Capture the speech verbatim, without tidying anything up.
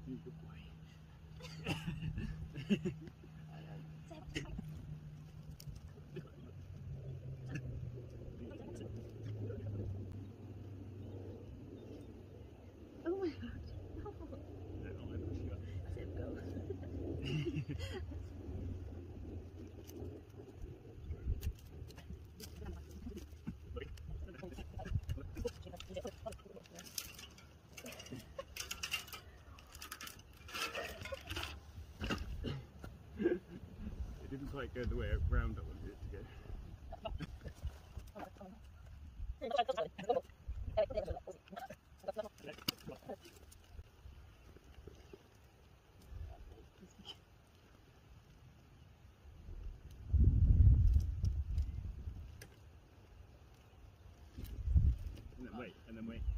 Good boy. Oh my god. Zip go. It didn't quite go the way round I wanted it to go. And then wait, and then wait.